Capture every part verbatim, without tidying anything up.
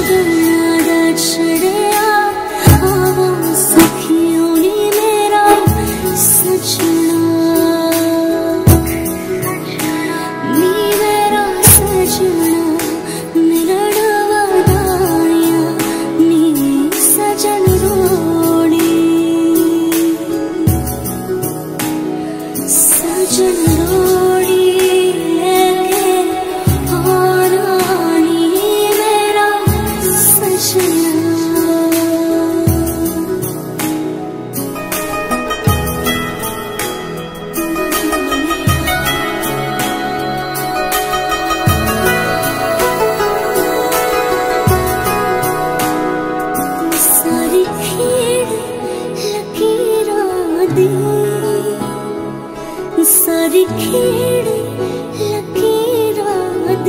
सारी खेड़ लकीरां दी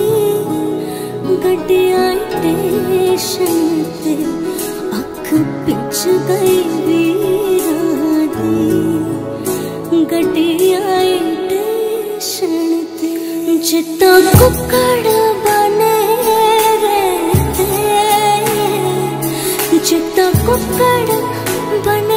गड्डियां स्टेशन ते अख पिच गई वीरां दी गड्डियां स्टेशन ते जिद्दां कुक्कड़ बने रहते जिद्दां कुक्कड़ बने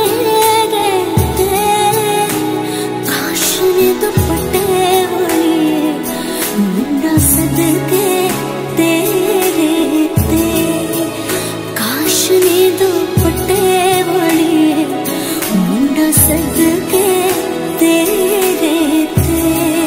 सदके तेरे ते काश ने दुपट्टे वाली मुंडा सदके तेरे ते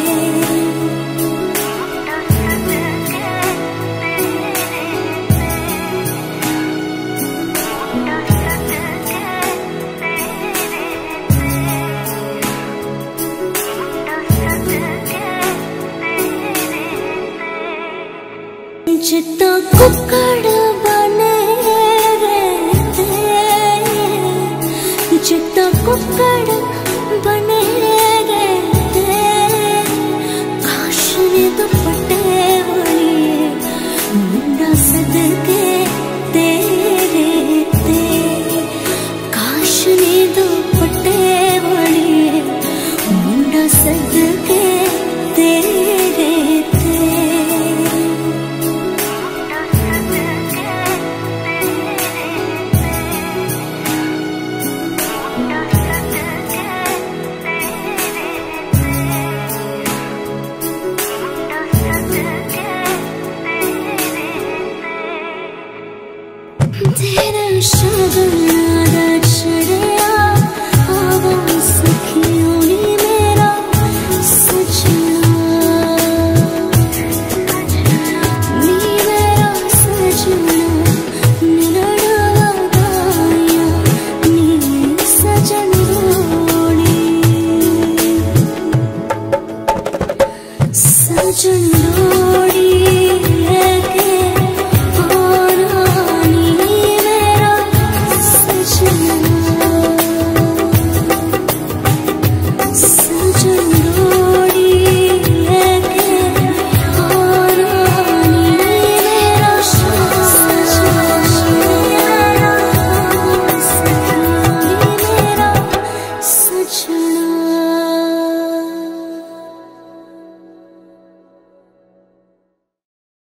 जिद्दां कुक्कड़ बने रहते जिद्दां कुक्कड़ बने रहते काश ने दुपट्टे वाली मुंडा सदके तेरे ते काश ने दुपट्टे वाली मुंडा सदके तेरे ते तेरा